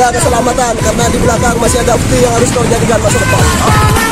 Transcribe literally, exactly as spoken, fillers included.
menjaga keselamatan karena di belakang masih ada bukti yang harus kau jadikan masa depan.